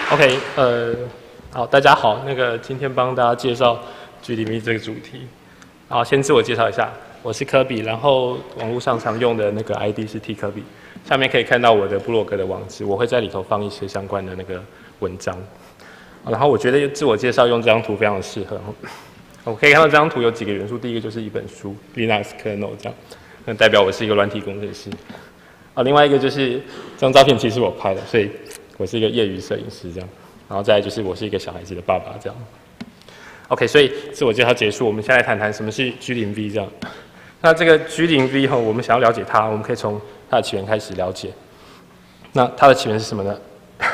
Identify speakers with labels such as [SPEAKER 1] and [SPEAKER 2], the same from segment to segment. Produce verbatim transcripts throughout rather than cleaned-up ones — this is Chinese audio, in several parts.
[SPEAKER 1] OK， 呃，好，大家好，那个今天帮大家介绍 G 零 V 这个主题。好，先自我介绍一下，我是科比，然后网络上常用的那个 I D 是 T 科比，下面可以看到我的部落格的网址，我会在里头放一些相关的那个文章。然后我觉得自我介绍用这张图非常的适合。我可以看到这张图有几个元素，第一个就是一本书 Linux Kernel 这样，那代表我是一个软体工程师。啊，另外一个就是这张照片其实是我拍的，所以我是一个业余摄影师这样。然后再来就是我是一个小孩子的爸爸这样。OK， 所以自我介绍结束，我们现在来谈谈什么是 G 零 V 这样。那这个 G 零 V 哈，我们想要了解它，我们可以从它的起源开始了解。那它的起源是什么呢？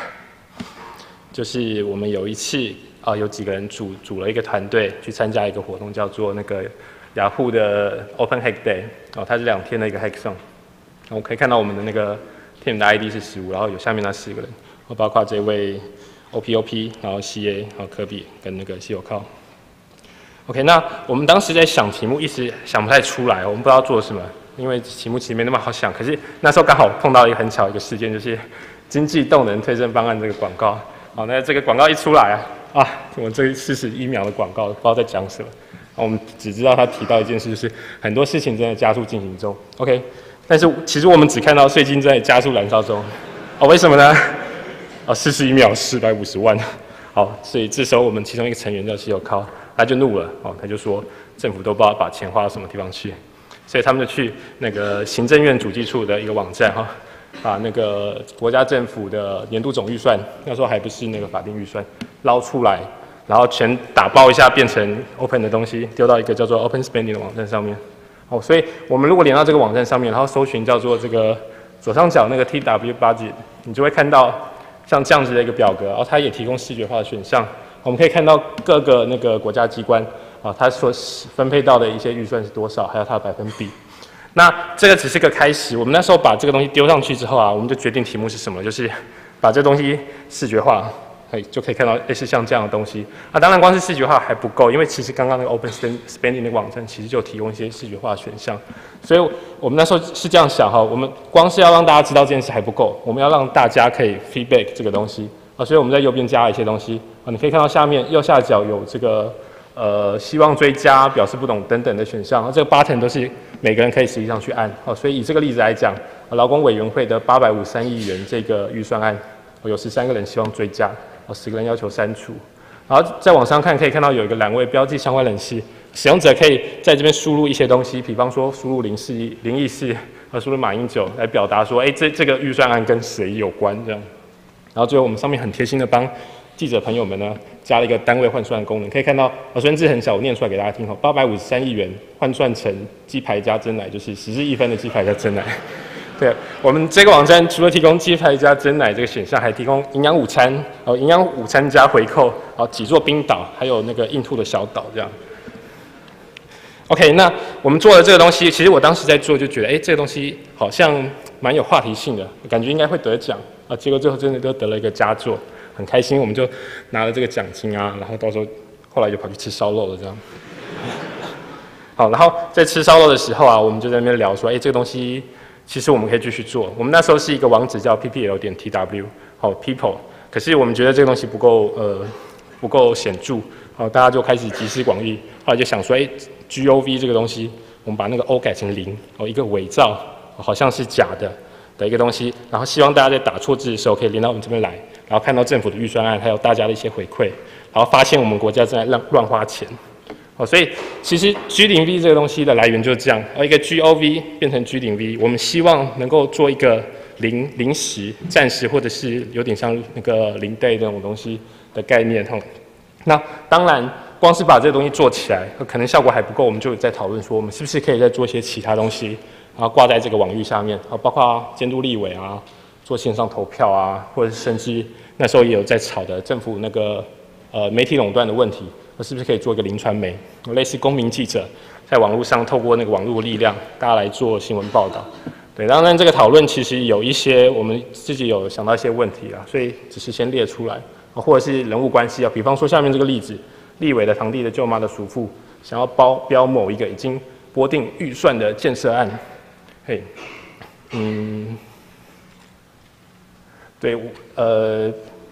[SPEAKER 1] 就是我们有一次啊、呃，有几个人组组了一个团队去参加一个活动，叫做那个雅虎的 Open Hack Day 哦，它是两天的一个 Hackathon。我可以看到我们的那个 team 的 I D 是十五，然后有下面那四个人，包括这位 O P O P， 然后 C A， 还有科比跟那个西友靠。OK， 那我们当时在想题目，一时想不太出来，我们不知道做什么，因为题目其实没那么好想。可是那时候刚好碰到一个很巧一个事件，就是经济动能推升方案这个广告。好，那这个广告一出来啊，啊，我这四十一秒的广告不知道在讲什么。我们只知道他提到一件事，就是很多事情正在加速进行中。OK， 但是其实我们只看到税金在加速燃烧中。哦，为什么呢？哦，四十一秒四百五十万。好，所以这时候我们其中一个成员叫西友靠，他就怒了。哦，他就说政府都不知道把钱花到什么地方去，所以他们就去那个行政院主计处的一个网站哈。把那个国家政府的年度总预算，那时候还不是那个法定预算，捞出来，然后全打包一下，变成 open 的东西，丢到一个叫做 Open Spending 的网站上面。哦，所以我们如果连到这个网站上面，然后搜寻叫做这个左上角那个 T W Budget， 你就会看到像这样子的一个表格，然后它也提供视觉化的选项。我们可以看到各个那个国家机关啊，它所分配到的一些预算是多少，还有它的百分比。那这个只是个开始，我们那时候把这个东西丢上去之后啊，我们就决定题目是什么，就是把这东西视觉化，可以就可以看到类似像这样的东西。啊，当然光是视觉化还不够，因为其实刚刚那个 Open Spending 的网站其实就提供一些视觉化的选项，所以我们那时候是这样想哈，我们光是要让大家知道这件事还不够，我们要让大家可以 feedback 这个东西啊，所以我们在右边加了一些东西啊，你可以看到下面右下角有这个。呃，希望追加、表示不懂等等的选项，这个 button 都是每个人可以实际上去按。哦，所以以这个例子来讲，劳工委员会的八百五十三亿元这个预算案，有十三个人希望追加，哦，十个人要求删除。然后再往上看，可以看到有一个栏位标记相关人士，使用者可以在这边输入一些东西，比方说输入零四一、零一四和输入马英九来表达说，哎，这这个预算案跟谁有关这样。然后最后我们上面很贴心的帮记者朋友们呢，加了一个单位换算功能，可以看到，我虽然字很小，我念出来给大家听哈，八百五十三亿元换算成鸡排加珍奶，就是十日一分的鸡排加珍奶。对，我们这个网站除了提供鸡排加珍奶这个选项，还提供营养午餐，哦，营养午餐加回扣，哦，几座冰岛，还有那个印度的小岛这样。OK， 那我们做的这个东西，其实我当时在做就觉得，哎，这个东西好像蛮有话题性的，感觉应该会得奖啊，结果最后真的都得了一个佳作。很开心，我们就拿了这个奖金啊，然后到时候后来就跑去吃烧肉了，这样。好，然后在吃烧肉的时候啊，我们就在那边聊说，哎，这个东西其实我们可以继续做。我们那时候是一个网址叫 P P L 点 T W， 好 ，people， 可是我们觉得这个东西不够呃不够显著，好，大家就开始集思广益，后来就想说，哎 ，G O V 这个东西，我们把那个 O 改成零，哦，一个伪造，好像是假的。的一个东西，然后希望大家在打错字的时候可以连到我们这边来，然后看到政府的预算案，还有大家的一些回馈，然后发现我们国家正在乱乱花钱。哦，所以其实 G 零 V 这个东西的来源就是这样，而一个 G O V 变成 G 零 V， 我们希望能够做一个临临时、暂时，或者是有点像那个零 day 这种东西的概念哈。那当然，光是把这个东西做起来，可能效果还不够，我们就在讨论说，我们是不是可以再做一些其他东西。然后挂在这个网域下面，啊，包括监督立委啊，做线上投票啊，或者甚至那时候也有在吵的政府那个呃媒体垄断的问题，那是不是可以做一个零传媒，类似公民记者，在网络上透过那个网络力量，大家来做新闻报道。对，当然这个讨论其实有一些我们自己有想到一些问题啊，所以只是先列出来，或者是人物关系啊，比方说下面这个例子，立委的堂弟的舅妈的叔父想要包标某一个已经拨定预算的建设案。嘿，嗯，对，呃，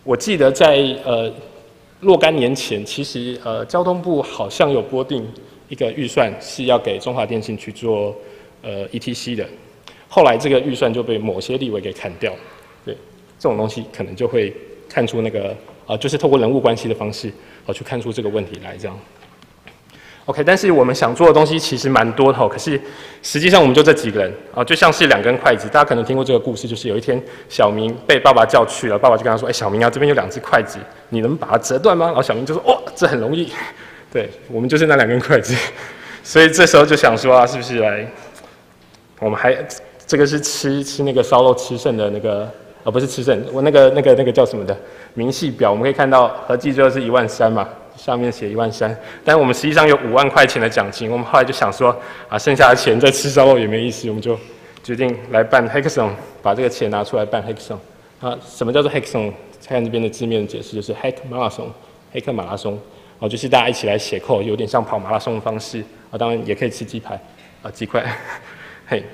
[SPEAKER 1] 我记得在呃若干年前，其实呃交通部好像有拨定一个预算是要给中华电信去做呃 E T C 的，后来这个预算就被某些立委给砍掉。对，这种东西可能就会看出那个啊、呃，就是透过人物关系的方式，哦、呃，去看出这个问题来这样。OK， 但是我们想做的东西其实蛮多的哦，可是实际上我们就这几个人啊、呃，就像是两根筷子。大家可能听过这个故事，就是有一天小明被爸爸叫去了，爸爸就跟他说：“哎、欸，小明啊，这边有两只筷子，你能把它折断吗？”然后小明就说：“哦，这很容易。”对，我们就是那两根筷子，所以这时候就想说啊，是不是来，我们还这个是吃吃那个烧肉吃剩的那个，呃，不是吃剩，我那个那个那个叫什么的明细表，我们可以看到合计最后是一万三嘛。上面写一万三，但我们实际上有五万块钱的奖金。我们后来就想说，啊，剩下的钱再吃烧肉也没意思，我们就决定来办 Hackathon， 把这个钱拿出来办 Hackathon。啊，什么叫做 Hackathon？ 看这边的字面的解释，就是 Hack 马拉松，黑客马拉松。哦，就是大家一起来写 code， 有点像跑马拉松的方式。啊，当然也可以吃鸡排，啊，鸡块。嘿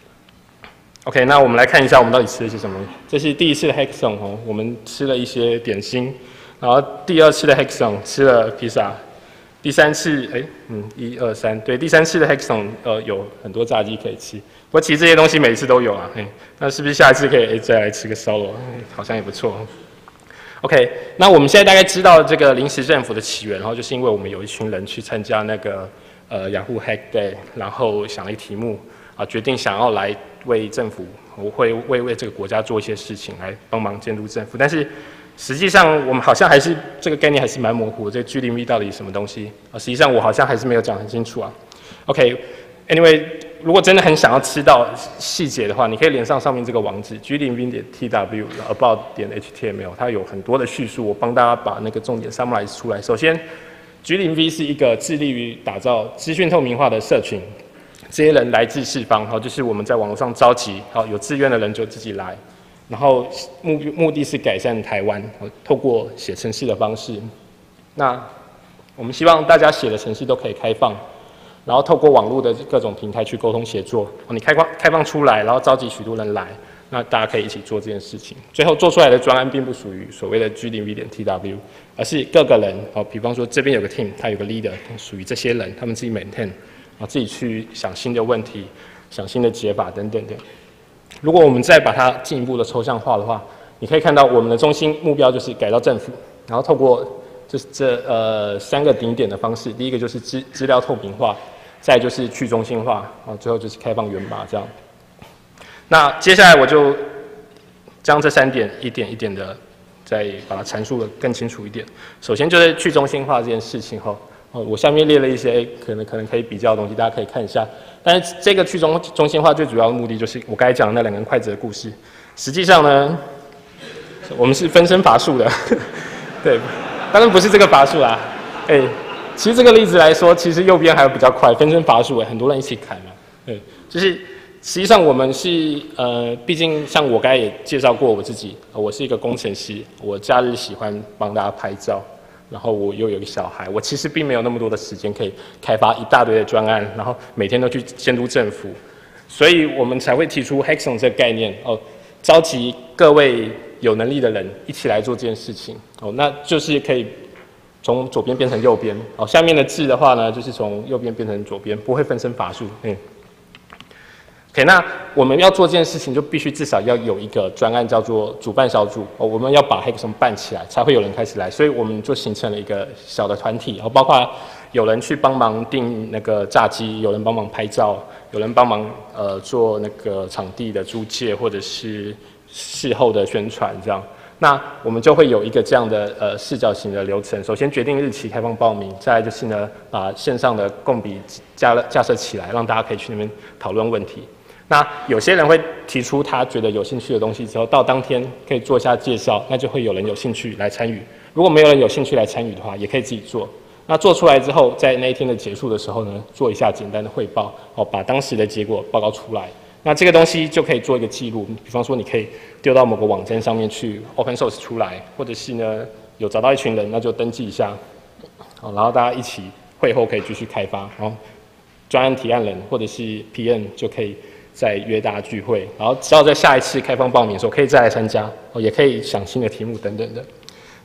[SPEAKER 1] ，OK， 那我们来看一下我们到底吃了些什么。这是第一次的 Hackathon 哦，我们吃了一些点心。然后第二次的 Hackathon 吃了披萨，第三次，哎，嗯，一二三，对，第三次的 Hackathon 呃有很多炸鸡可以吃。不过其实这些东西每次都有啊，哎，那是不是下一次可以哎再来吃个烧肉？好像也不错。OK， 那我们现在大概知道这个临时政府的起源，然后就是因为我们有一群人去参加那个呃雅虎 Hack Day， 然后想了一个题目啊，决定想要来为政府，我会为为这个国家做一些事情来帮忙监督政府，但是。实际上，我们好像还是这个概念还是蛮模糊的。这个 G 零 V 到底是什么东西啊？实际上我好像还是没有讲很清楚啊。OK，Anyway，、okay, 如果真的很想要知道细节的话，你可以连上上面这个网址 G 零 V 点 T W about 点 H T M L， 它有很多的叙述，我帮大家把那个重点 summarize 出来。首先 ，G 零 V 是一个致力于打造资讯透明化的社群，这些人来自四方，好，就是我们在网络上召集，好，有志愿的人就自己来。然后目目的是改善台湾，透过写程式的方式。那我们希望大家写的程式都可以开放，然后透过网络的各种平台去沟通协作。你开放开放出来，然后召集许多人来，那大家可以一起做这件事情。最后做出来的专案并不属于所谓的 G 零 V 点 T W， 而是各个人，好，比方说这边有个 team， 他有个 leader， 属于这些人，他们自己 maintain， 啊，自己去想新的问题，想新的解法等等的。如果我们再把它进一步的抽象化的话，你可以看到我们的中心目标就是改造政府，然后透过就是这呃三个顶点的方式，第一个就是资资料透明化，再来就是去中心化，然后最后就是开放源码这样。那接下来我就将这三点一点一点的再把它阐述的更清楚一点。首先就是去中心化这件事情哈。哦，我下面列了一些可能可能可以比较的东西，大家可以看一下。但是这个去中中心化最主要的目的就是我刚才讲的那两根筷子的故事。实际上呢，我们是分身乏术的，对，当然不是这个乏术啦。哎、欸，其实这个例子来说，其实右边还有比较快，分身乏术，很多人一起砍嘛。对，就是实际上我们是呃，毕竟像我刚才也介绍过我自己，我是一个工程师，我假日喜欢帮大家拍照。然后我又有一个小孩，我其实并没有那么多的时间可以开发一大堆的专案，然后每天都去监督政府，所以我们才会提出 Hackathon 这个概念哦，召集各位有能力的人一起来做这件事情哦，那就是可以从左边变成右边哦，下面的字的话呢，就是从右边变成左边，不会分身乏术，嗯。OK， 那我们要做这件事情，就必须至少要有一个专案叫做主办小组哦，我们要把 Hackathon 办起来，才会有人开始来，所以我们就形成了一个小的团体，然后包括有人去帮忙订那个炸鸡，有人帮忙拍照，有人帮忙呃做那个场地的租借或者是事后的宣传这样。那我们就会有一个这样的呃视角型的流程，首先决定日期，开放报名，再来就是呢把线上的共笔架架设起来，让大家可以去那边讨论问题。那有些人会提出他觉得有兴趣的东西之后，到当天可以做一下介绍，那就会有人有兴趣来参与。如果没有人有兴趣来参与的话，也可以自己做。那做出来之后，在那一天的结束的时候呢，做一下简单的汇报，哦，把当时的结果报告出来。那这个东西就可以做一个记录，比方说你可以丢到某个网站上面去 open source 出来，或者是呢有找到一群人，那就登记一下，好，然后大家一起会后可以继续开发，然后专案提案人或者是 P M 就可以再约大家聚会，然后只要在下一次开放报名的时候可以再来参加，哦，也可以想新的题目等等的。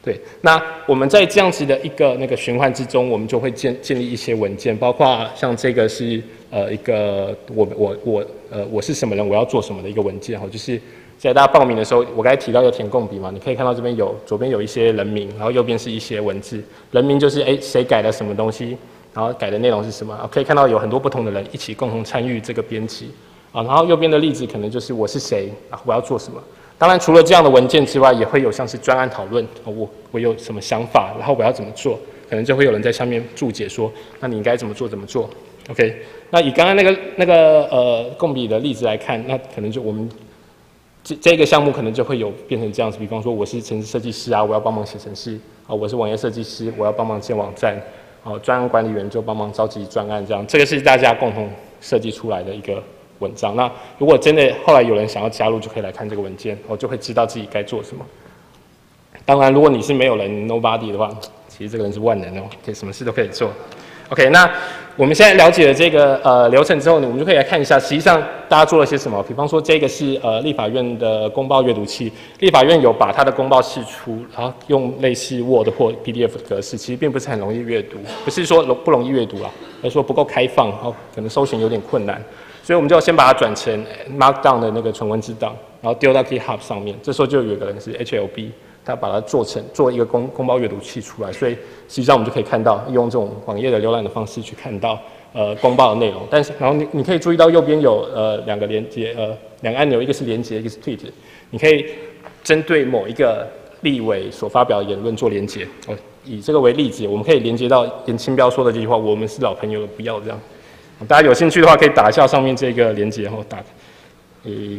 [SPEAKER 1] 对，那我们在这样子的一个那个循环之中，我们就会建建立一些文件，包括像这个是呃一个我我我呃我是什么人，我要做什么的一个文件哈，就是在大家报名的时候，我刚才提到有填共笔嘛，你可以看到这边有左边有一些人名，然后右边是一些文字，人名就是哎谁改了什么东西，然后改的内容是什么，可以看到有很多不同的人一起共同参与这个编辑啊，然后右边的例子可能就是我是谁啊，我要做什么。当然，除了这样的文件之外，也会有像是专案讨论，我我有什么想法，然后我要怎么做，可能就会有人在下面注解说，那你应该怎么做怎么做。OK， 那以刚刚那个那个呃共笔的例子来看，那可能就我们这这个项目可能就会有变成这样子，比方说我是程式设计师啊，我要帮忙写程式啊，我是网页设计师，我要帮忙建网站，哦，专案管理员就帮忙召集专案，这样这个是大家共同设计出来的一个文章。那如果真的后来有人想要加入，就可以来看这个文件，我就会知道自己该做什么。当然，如果你是没有人 nobody 的话，其实这个人是万能哦，可以什么事都可以做。OK， 那我们现在了解了这个呃流程之后呢，我们就可以来看一下，实际上大家做了些什么。比方说，这个是呃立法院的公报阅读器，立法院有把它的公报释出，然后用类似 Word 或 P D F 的格式，其实并不是很容易阅读，不是说不容易阅读啦，而是说不够开放，哦，可能搜寻有点困难。所以我们就先把它转成 Markdown 的那个纯文字档，然后丢到 GitHub 上面。这时候就有一个人是 H L B， 他把它做成做一个公公报阅读器出来，所以实际上我们就可以看到，用这种网页的浏览的方式去看到呃公报的内容。但是，然后你你可以注意到右边有呃两个连接，呃两个按钮，一个是连接，一个是 tweet。你可以针对某一个立委所发表的言论做连接。哦，以这个为例子，我们可以连接到严清标说的这句话：“我们是老朋友了，不要这样。”大家有兴趣的话，可以打一下上面这个连结，然后打，诶，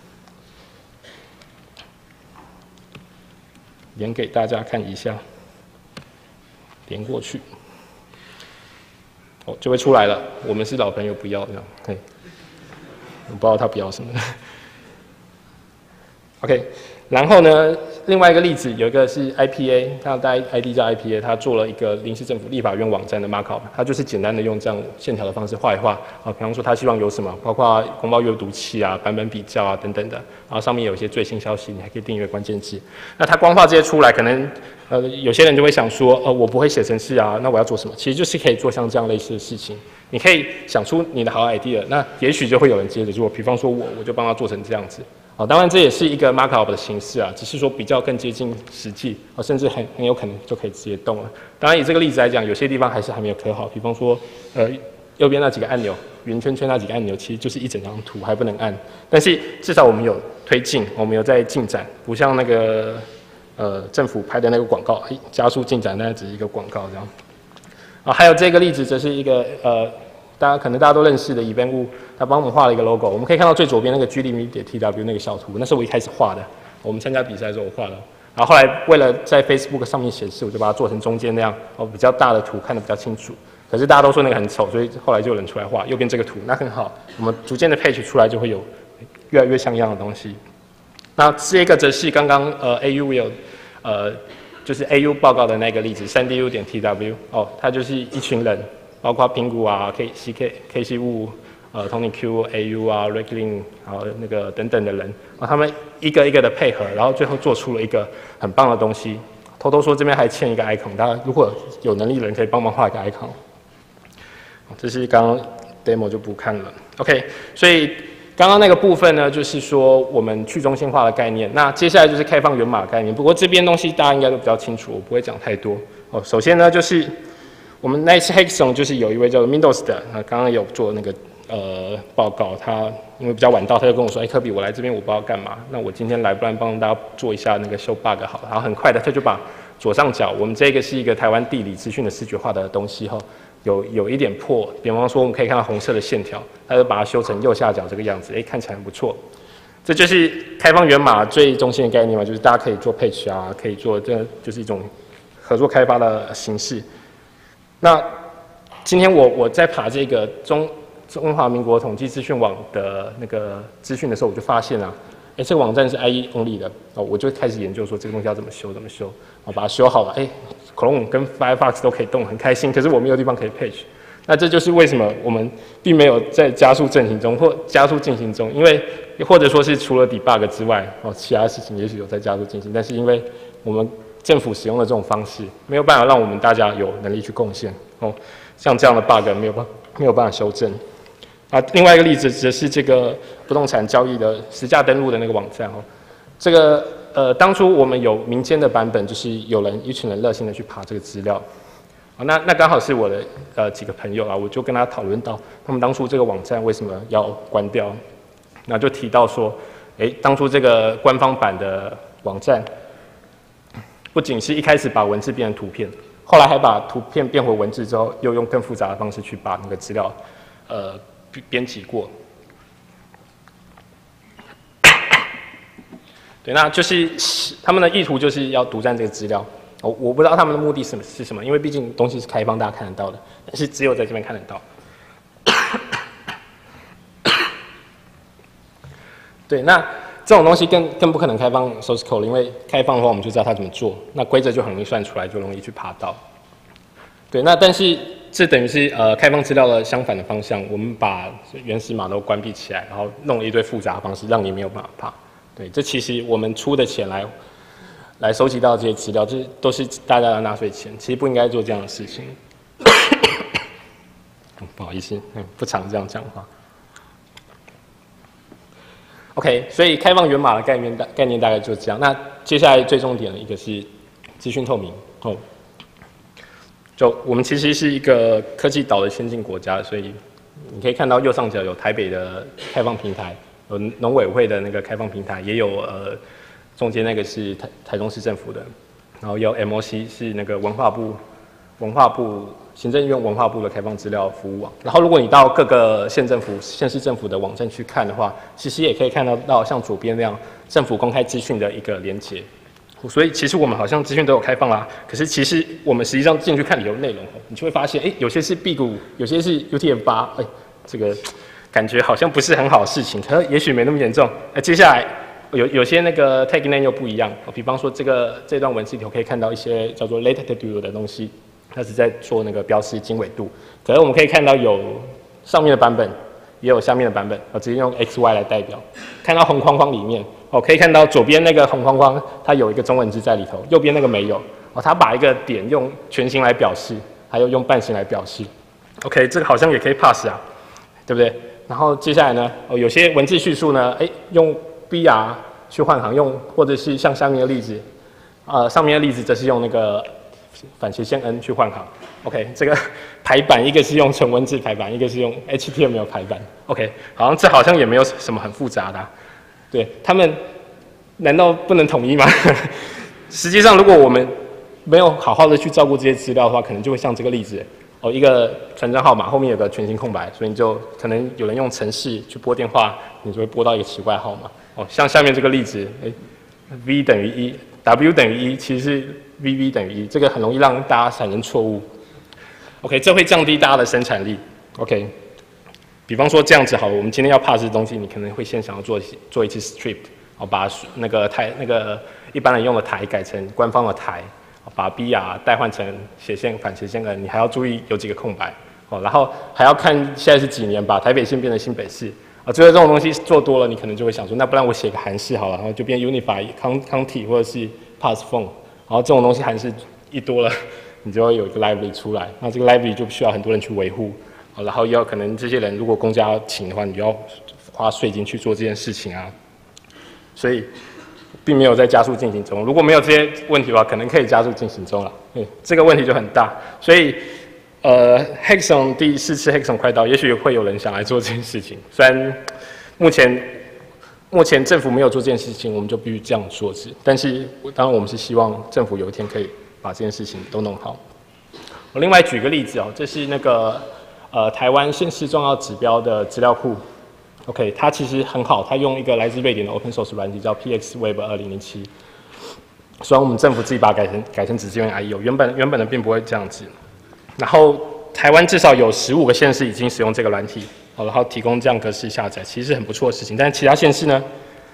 [SPEAKER 1] 连给大家看一下，连过去，哦，就会出来了。我们是老朋友，不要这样，嘿，我不知道他不要什么。OK， 然后呢，另外一个例子有一个是 I P A， 他大家 I D 叫 I P A， 他做了一个临时政府立法院网站的 markup， 他就是简单的用这样线条的方式画一画啊，比方说他希望有什么，包括公报阅读器啊、版本比较啊等等的，然后上面有一些最新消息，你还可以订阅关键字。那他光画这些出来，可能呃有些人就会想说，呃我不会写程式啊，那我要做什么？其实就是可以做像这样类似的事情，你可以想出你的好 idea， 那也许就会有人接着做，比方说我我就帮他做成这样子。好，当然这也是一个 markup 的形式啊，只是说比较更接近实际，哦，甚至很很有可能就可以直接动了。当然以这个例子来讲，有些地方还是还没有刻好，比方说，呃，右边那几个按钮，圆圈圈那几个按钮，其实就是一整张图还不能按，但是至少我们有推进，我们有在进展，不像那个呃政府拍的那个广告，哎，加速进展，那只是一个广告这样。啊，还有这个例子，则是一个呃。大家可能大家都认识的 Event Wu， 他帮我们画了一个 logo。我们可以看到最左边那个 G Limit T W 那个小图，那是我一开始画的。我们参加比赛的时候我画的。然后后来为了在 Facebook 上面显示，我就把它做成中间那样，哦，比较大的图，看得比较清楚。可是大家都说那个很丑，所以后来就有人出来画右边这个图，那很好。我们逐渐的 page 出来就会有越来越像样的东西。那这个则是刚刚呃 A U Will 呃就是 A U 报告的那个例子 三 D U 点 T W 哦，它就是一群人。包括苹果啊、K C K K C Wu、呃 Tony Q、A U 啊、Rick Lin， 然后那个等等的人，啊，他们一个一个的配合，然后最后做出了一个很棒的东西。偷偷说这边还欠一个 icon， 大家如果有能力的人可以帮忙画一个 icon。这是刚刚 demo 就不看了。OK， 所以刚刚那个部分呢，就是说我们去中心化的概念。那接下来就是开放源码概念，不过这边东西大家应该都比较清楚，我不会讲太多。哦，首先呢就是。我们那一次 Hackathon 就是有一位叫做 Windows 的，那刚刚有做那个呃报告，他因为比较晚到，他就跟我说：“哎、欸，科比，我来这边我不知道干嘛，那我今天来，不然帮大家做一下那个修 bug 好了。”然后很快的他就把左上角，我们这个是一个台湾地理资讯的视觉化的东西哈，有有一点破，比方说我们可以看到红色的线条，他就把它修成右下角这个样子，哎、欸，看起来很不错。这就是开放源码最中心的概念嘛，就是大家可以做 page 啊，可以做这就是一种合作开发的形式。那今天我我在爬这个中中华民国统计资讯网的那个资讯的时候，我就发现啊，哎、欸，这个网站是 I E only 的哦，我就开始研究说这个东西要怎么修，怎么修，我把它修好了，哎、欸、，Chrome 跟 Firefox 都可以动，很开心。可是我没有地方可以 page， 那这就是为什么我们并没有在加速进行中或加速进行中，因为或者说是除了 debug 之外，哦，其他事情也许有在加速进行，但是因为我们政府使用的这种方式，没有办法让我们大家有能力去贡献哦。像这样的 bug 没有办没有办法修正。啊，另外一个例子则是这个不动产交易的实价登录的那个网站哦。这个呃，当初我们有民间的版本，就是有人一群人热心的去爬这个资料。啊，那那刚好是我的呃几个朋友啊，我就跟他讨论到，他们当初这个网站为什么要关掉，那就提到说，哎，当初这个官方版的网站，不仅是一开始把文字变成图片，后来还把图片变回文字之后，又用更复杂的方式去把那个资料，呃，编辑过。对，那就是他们的意图就是要独占这个资料。哦，我不知道他们的目的是是什么，因为毕竟东西是开放，大家看得到的，但是只有在这边看得到。对，那这种东西更更不可能开放 source code， 因为开放的话我们就知道它怎么做，那规则就很容易算出来，就容易去爬到。对，那但是这等于是呃开放资料的相反的方向，我们把原始码都关闭起来，然后弄了一堆复杂的方式，让你没有办法爬。对，这其实我们出的钱来。来收集到这些资料，这都是大家的纳税钱，其实不应该做这样的事情。不好意思，不常这样讲话。OK， 所以开放源码的概念大概念大概就是这样。那接下来最重点的一个是资讯透明哦。就我们其实是一个科技岛的先进国家，所以你可以看到右上角有台北的开放平台，有农委会的那个开放平台，也有呃。中间那个是台台中市政府的，然后有 M O C 是那个文化部文化部行政院文化部的开放资料服务网。然后如果你到各个县政府、县市政府的网站去看的话，其实也可以看到到像左边那样政府公开资讯的一个连结。所以其实我们好像资讯都有开放啦，可是其实我们实际上进去看里头内容，你就会发现，哎，有些是辟谷，有些是 U T F 八，哎，这个感觉好像不是很好的事情，可是也许没那么严重。那接下来。有有些那个 tag name 又不一样，比方说这个这段文字里头可以看到一些叫做 latitude 的东西，它是在做那个标示经纬度。可是我们可以看到有上面的版本，也有下面的版本，我直接用 X Y 来代表。看到红框框里面，哦，可以看到左边那个红框框它有一个中文字在里头，右边那个没有。哦，它把一个点用全形来表示，还有用半形来表示。OK， 这个好像也可以 pass 啊，对不对？然后接下来呢，哦，有些文字叙述呢，哎，用B R 去换行用，或者是像下面的例子，呃，上面的例子则是用那个反斜线 N 去换行。OK， 这个排版一个是用纯文字排版，一个是用 H T M L 排版。OK， 好像这好像也没有什么很复杂的、啊，对他们难道不能统一吗？实际上，如果我们没有好好的去照顾这些资料的话，可能就会像这个例子。哦，一个传真号码后面有个全形空白，所以你就可能有人用程式去拨电话，你就会拨到一个奇怪号码。哦，像下面这个例子，哎 ，V 等于一 ，W 等于一，其实是 V V 等于一，这个很容易让大家产生错误。OK， 这会降低大家的生产力。OK， 比方说这样子好了，我们今天要 pass 的东西，你可能会先想要做做一次 strip， 哦，把那个台那个一般人用的台改成官方的台。把 B R 代换成斜线反斜线 N， 你还要注意有几个空白哦，然后还要看现在是几年，把台北县变成新北市啊，最后这种东西做多了，你可能就会想说，那不然我写个韩式好了，然后就变 Unify County 或者是 Pass Phone， 然后这种东西韩式一多了，你就会有一个 library 出来，那这个 library 就需要很多人去维护，然后要可能这些人如果公家请的话，你就要花税金去做这件事情啊，所以。并没有在加速进行中，如果没有这些问题的话，可能可以加速进行中了。嗯，这个问题就很大，所以，呃 ，Hackathon 第四次 Hackathon 快到，也许会有人想来做这件事情。虽然目前目前政府没有做这件事情，我们就必须这样做之。但是，当然我们是希望政府有一天可以把这件事情都弄好。我另外举个例子哦，这是那个呃台湾县市重要指标的资料库。OK， 它其实很好，它用一个来自瑞典的 Open Source 软体叫 P X Web 二零零七。虽然我们政府自己把它改成改成只支援 I E O， 原本原本的并不会这样子。然后台湾至少有十五个县市已经使用这个软体，然后提供这样格式下载，其实是很不错的事情。但是其他县市呢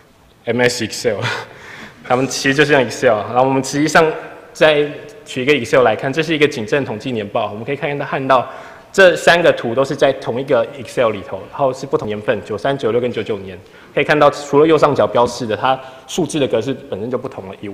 [SPEAKER 1] ，M S Excel， 他们其实就是用 Excel。然后我们实际上再取一个 Excel 来看，这是一个警政统计年报，我们可以看到看到。这三个图都是在同一个 Excel 里头，然后是不同年份，九三、九六跟九九年。可以看到，除了右上角标示的它数字的格式本身就不同了以外，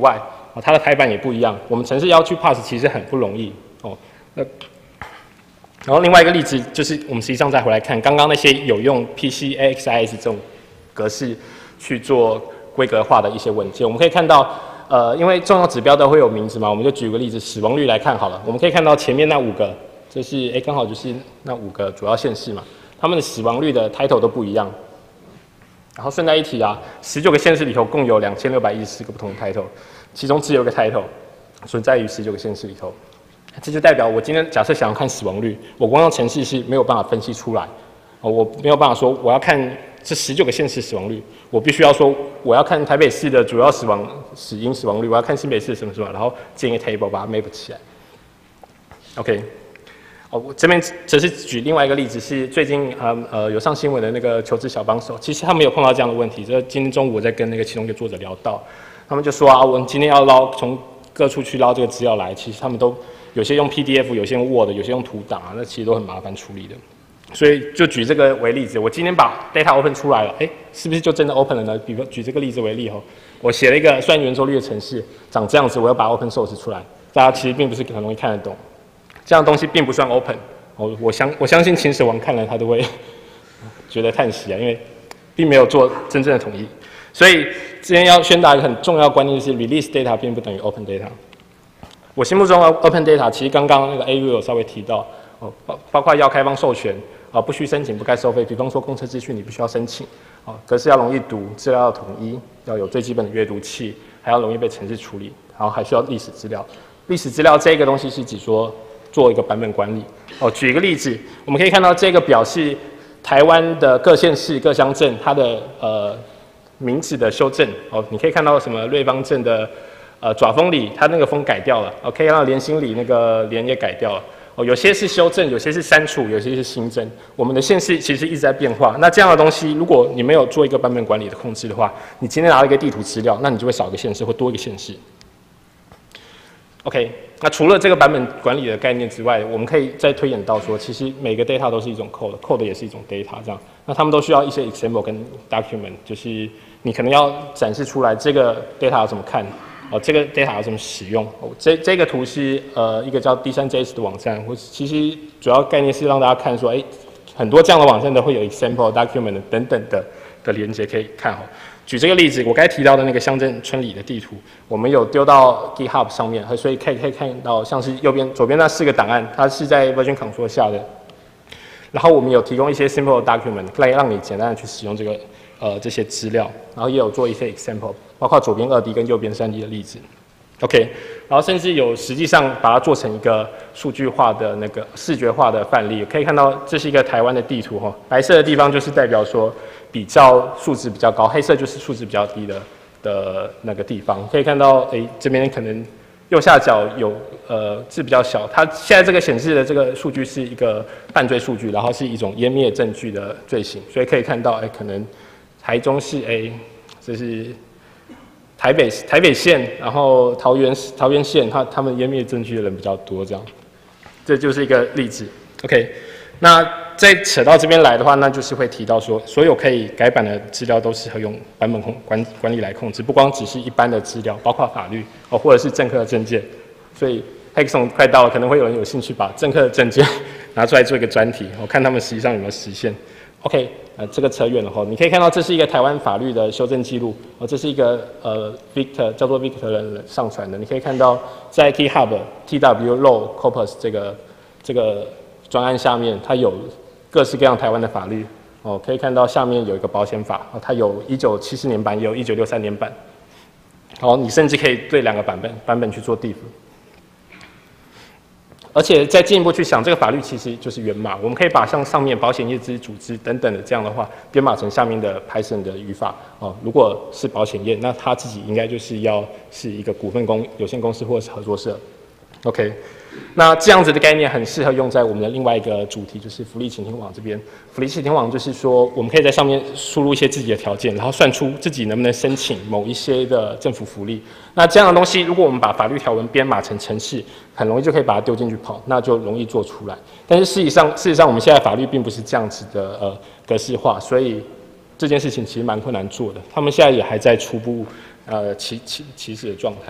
[SPEAKER 1] 哦，它的排版也不一样。我们程式要去 parse 其实很不容易哦。那然后另外一个例子就是我们实际上再回来看刚刚那些有用 P C A X I S 这种格式去做规格化的一些文件，我们可以看到。呃，因为重要指标都会有名字嘛，我们就举个例子，死亡率来看好了。我们可以看到前面那五个，这是哎刚好就是那五个主要县市嘛，他们的死亡率的 title 都不一样。然后顺带一提啊，十九个县市里头共有两千六百一十四个不同的 title， 其中只有一个 title 存在于十九个县市里头。这就代表我今天假设想要看死亡率，我光用程式是没有办法分析出来。哦，我没有办法说我要看这十九个县市死亡率，我必须要说我要看台北市的主要死亡死因死亡率，我要看新北市什么什么，然后建一个 table 把它 map 起来。OK， 哦，我这边则是举另外一个例子，是最近呃呃有上新闻的那个求职小帮手，其实他们有碰到这样的问题。这今天中午我在跟那个其中一个作者聊到，他们就说啊，我们今天要捞从各处去捞这个资料来，其实他们都有些用 P D F， 有些用 Word， 有些用图档啊，那其实都很麻烦处理的。所以就举这个为例子，我今天把 data open 出来了，哎，是不是就真的 open 了呢？比如举这个例子为例吼，我写了一个算圆周率的程式，长这样子，我要把 open source 出来，大家其实并不是很容易看得懂，这样的东西并不算 open。我我相我相信秦始皇看了他都会觉得叹息啊，因为并没有做真正的统一。所以今天要宣达一个很重要的观念，就是 release data 并不等于 open data。我心目中的 open data 其实刚刚那个 A U 有稍微提到，哦，包包括要开放授权。啊，不需申请，不该收费。比方说公车资讯，你必须要申请。啊，格式要容易读，资料要统一，要有最基本的阅读器，还要容易被程式处理，然后还需要历史资料。历史资料这个东西是指说做一个版本管理。哦，举一个例子，我们可以看到这个表是台湾的各县市、各乡镇它的呃名字的修正。哦，你可以看到什么瑞芳镇的呃爪风里，它那个风改掉了。哦，可以看到连心里那个连也改掉了。哦，有些是修正，有些是删除，有些是新增。我们的县市其实一直在变化。那这样的东西，如果你没有做一个版本管理的控制的话，你今天拿了一个地图资料，那你就会少一个县市或多一个县市。OK， 那除了这个版本管理的概念之外，我们可以再推演到说，其实每个 data 都是一种 code，code 也是一种 data， 这样。那他们都需要一些 example 跟 document， 就是你可能要展示出来这个 data 要怎么看。哦，这个 data 要怎么使用？哦，这这个图是呃一个叫 D 三 J S 的网站，或其实主要概念是让大家看说，哎，很多这样的网站都会有 example document 等等的的连接可以看哦。举这个例子，我刚才提到的那个乡镇村里的地图，我们有丢到 GitHub 上面，所以可以可以看到像是右边左边那四个档案，它是在 Version Control 下的。然后我们有提供一些 simple document， 来让你简单的去使用这个呃这些资料，然后也有做一些 example。包括左边二 D 跟右边三 D 的例子 ，OK， 然后甚至有实际上把它做成一个数据化的那个视觉化的范例，可以看到这是一个台湾的地图哈，白色的地方就是代表说比较数值比较高，黑色就是数值比较低的的那个地方，可以看到诶这边可能右下角有呃字比较小，它现在这个显示的这个数据是一个犯罪数据，然后是一种湮灭证据的罪行，所以可以看到诶可能台中市 A 这是。台北台北县，然后桃园桃园县，他他们湮灭证据的人比较多，这样，这就是一个例子。OK， 那再扯到这边来的话，那就是会提到说，所有可以改版的资料都适合用版本控管管理来控制，不光只是一般的资料，包括法律哦，或者是政客的证件。所以 Hackathon 快到了，可能会有人有兴趣把政客的证件拿出来做一个专题，我看他们实际上有没有实现。OK， 呃，这个扯远了哈，你可以看到这是一个台湾法律的修正记录，哦，这是一个呃 Victor 叫做 Victor 的人上传的，你可以看到在 GitHub T W Law Corpus 这个这个专案下面，它有各式各样台湾的法律，哦，可以看到下面有一个保险法，哦，它有一九七四年版，也有一九六三年版，好，你甚至可以对两个版本版本去做 diff。而且再进一步去想，这个法律其实就是源码，我们可以把像上面保险业之组织等等的这样的话，编码成下面的 Python 的语法哦。如果是保险业，那它自己应该就是要是一个股份公有限公司或者是合作社。OK， 那这样子的概念很适合用在我们的另外一个主题，就是福利倾听网这边。福利倾听网就是说，我们可以在上面输入一些自己的条件，然后算出自己能不能申请某一些的政府福利。那这样的东西，如果我们把法律条文编码成程式，很容易就可以把它丢进去跑，那就容易做出来。但是事实上，事实上我们现在法律并不是这样子的呃格式化，所以这件事情其实蛮困难做的。他们现在也还在初步呃起起起始的状态。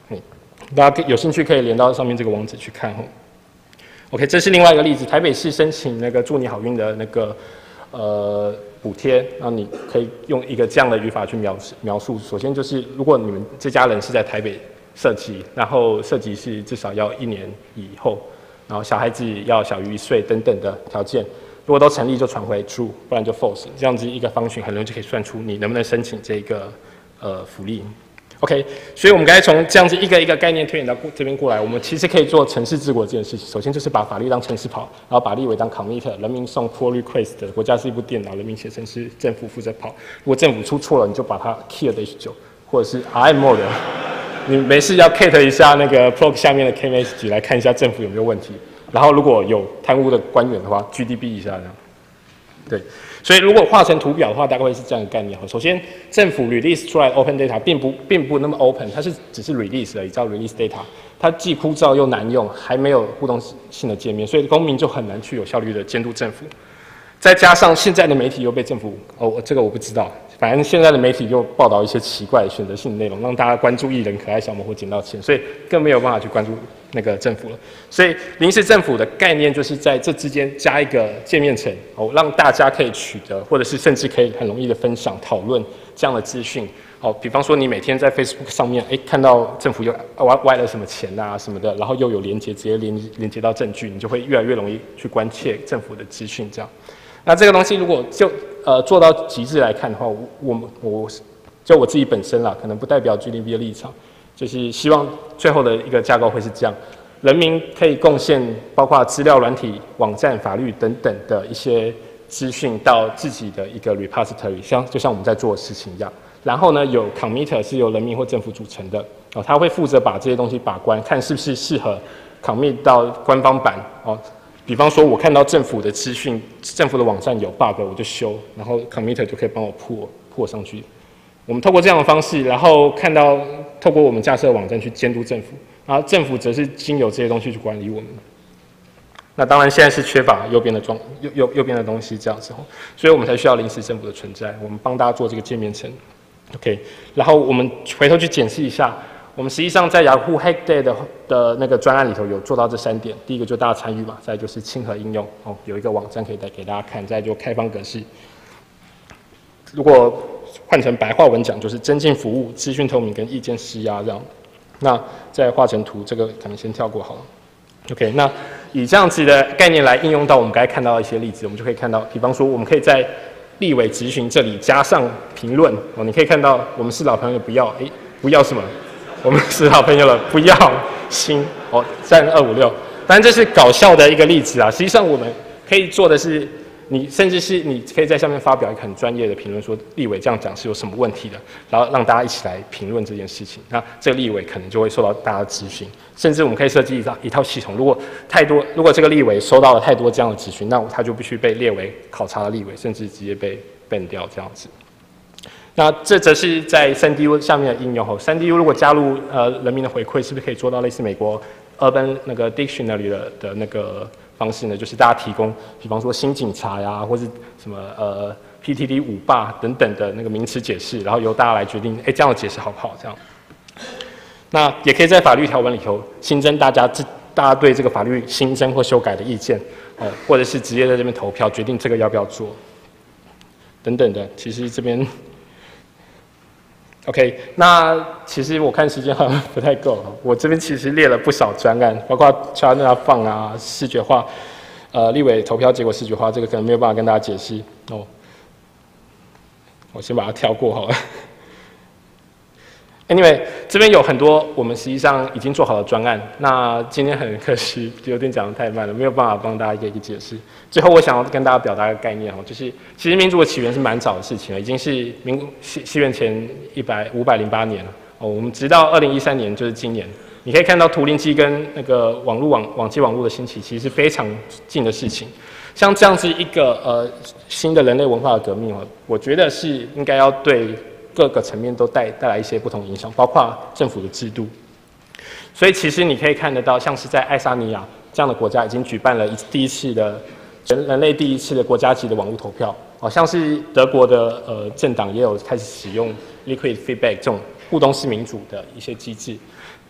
[SPEAKER 1] 嗯，大家有兴趣可以连到上面这个网址去看哦。OK， 这是另外一个例子，台北市申请那个祝你好运的那个呃补贴，然后你可以用一个这样的语法去描描述。首先就是，如果你们这家人是在台北设籍，然后设籍是至少要一年以后，然后小孩子要小于一岁等等的条件，如果都成立就传回 true， 不然就 false。这样子一个方程很容易就可以算出你能不能申请这个呃福利。OK， 所以我们刚才从这样子一个一个概念推演到这边过来，我们其实可以做城市治国这件事情。首先就是把法律当城市跑，然后把立委当 commit， 人民送 pull request， 国家是一部电脑，人民写程式，政府负责跑。如果政府出错了，你就把它 kill 的 H 九，或者是 R M mode， 你没事要 cat 一下那个 prog 下面的 K M S 级来看一下政府有没有问题。然后如果有贪污的官员的话 ，G D B 一下这样。对，所以如果画成图表的话，大概会是这样的概念。首先，政府 release 出来 open data 并不并不那么 open， 它是只是 release 而已，叫 release data。它既枯燥又难用，还没有互动性的界面，所以公民就很难去有效率的监督政府。再加上现在的媒体又被政府哦，这个我不知道，反正现在的媒体又报道一些奇怪的选择性的内容，让大家关注艺人、可爱小魔或捡到钱，所以更没有办法去关注那个政府了。所以临时政府的概念就是在这之间加一个界面层，哦，让大家可以取得，或者是甚至可以很容易的分享、讨论这样的资讯。哦，比方说你每天在 Facebook 上面，哎，看到政府又歪歪了什么钱啊什么的，然后又有连结，直接连连接到证据，你就会越来越容易去关切政府的资讯这样。那这个东西如果就呃做到极致来看的话，我我我就我自己本身啦，可能不代表 G D B 的立场，就是希望最后的一个架构会是这样：人民可以贡献包括资料、软体、网站、法律等等的一些资讯到自己的一个 repository， 像就像我们在做的事情一样。然后呢，有 committer 是由人民或政府组成的哦，他会负责把这些东西把关，看是不是适合 commit 到官方版哦。比方说，我看到政府的资讯，政府的网站有 bug， 我就修，然后 committer 就可以帮我破破上去。我们透过这样的方式，然后看到透过我们架设的网站去监督政府，然后政府则是经由这些东西去管理我们。那当然，现在是缺乏右边的装右右右边的东西这样子，所以我们才需要临时政府的存在。我们帮大家做这个界面层 ，OK。然后我们回头去检视一下。我们实际上在雅虎 Hack Day 的的那个专案里头有做到这三点，第一个就大家参与嘛，再来就是亲和应用哦，有一个网站可以带给大家看，再来就开放格式。如果换成白话文讲，就是增进服务、资讯透明跟意见施压这样。那再画成图，这个可能先跳过好了。OK， 那以这样子的概念来应用到我们刚才看到的一些例子，我们就可以看到，比方说我们可以在立委质询这里加上评论哦，你可以看到我们是老朋友，不要哎不要什么。我们是好朋友了，不要心哦，三二五六。当然这是搞笑的一个例子啊。实际上我们可以做的是，你甚至是你可以在下面发表一个很专业的评论，说立委这样讲是有什么问题的，然后让大家一起来评论这件事情。那这个立委可能就会受到大家的质询，甚至我们可以设计一套一套系统。如果太多，如果这个立委收到了太多这样的质询，那他就必须被列为考察的立委，甚至直接被 ban 掉这样子。那这则是在 三 D U 下面的应用吼 ，三 D U 如果加入呃人民的回馈，是不是可以做到类似美国 Urban 那个 Dictionary 的的那个方式呢？就是大家提供，比方说新警察呀，或是什么呃 P T D 五霸等等的那个名词解释，然后由大家来决定，哎、欸，这样的解释好不好？这样。那也可以在法律条文里头新增大家这大家对这个法律新增或修改的意见，哦、呃，或者是直接在这边投票决定这个要不要做，等等的。其实这边。OK， 那其实我看时间好像不太够，我这边其实列了不少专案，包括 China 放啊、视觉化，呃，立委投票结果视觉化，这个可能没有办法跟大家解释哦。我先把它跳过好了。Anyway， 这边有很多我们实际上已经做好的专案，那今天很可惜有点讲得太慢了，没有办法帮大家一个一个解释。最后我想要跟大家表达一个概念哦，就是其实民主的起源是蛮早的事情了，已经是民西西元前一百五百零八年了哦。我们直到二零一三年，就是今年，你可以看到图灵机跟那个网络网网际网络的兴起，其实是非常近的事情。像这样子一个呃新的人类文化的革命哦，我觉得是应该要对各个层面都带带来一些不同影响，包括政府的制度。所以其实你可以看得到，像是在爱沙尼亚这样的国家已经举办了一第一次的人人类第一次的国家级的网络投票，好像是德国的呃政党也有开始使用 liquid feedback 这种互动式民主的一些机制。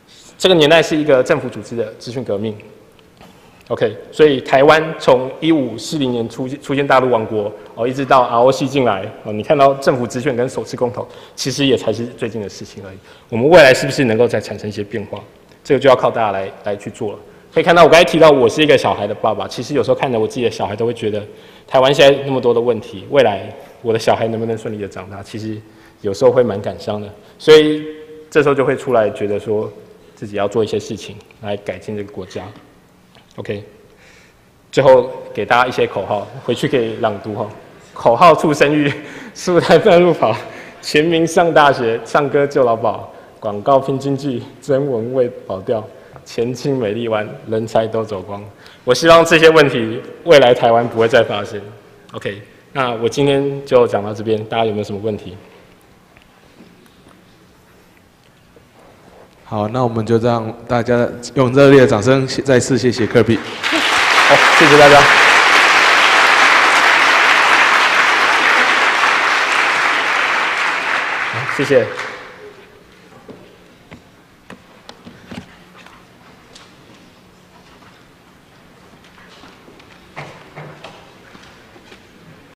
[SPEAKER 1] 这个年代是一个政府组织的资讯革命。OK， 所以台湾从一五四零年出出现大陆王国哦，一直到 R O C 进来哦，你看到政府职权跟首次公投，其实也才是最近的事情而已。我们未来是不是能够再产生一些变化？这个就要靠大家来来去做了。可以看到，我刚才提到我是一个小孩的爸爸，其实有时候看着我自己的小孩，都会觉得台湾现在那么多的问题，未来我的小孩能不能顺利的长大，其实有时候会蛮感伤的。所以这时候就会出来觉得说自己要做一些事情来改进这个国家。OK， 最后给大家一些口号，回去可以朗读哈。口号促生育，速台半路跑，全民上大学，唱歌救劳保，广告拼经济，征文为保钓，前进美丽湾，人才都走光。我希望这些问题未来台湾不会再发生。OK， 那我今天就讲到这边，大家有没有什么问题？
[SPEAKER 2] 好，那我们就让大家用热烈的掌声再次谢谢科比。
[SPEAKER 1] 好，谢谢大家。好，谢谢。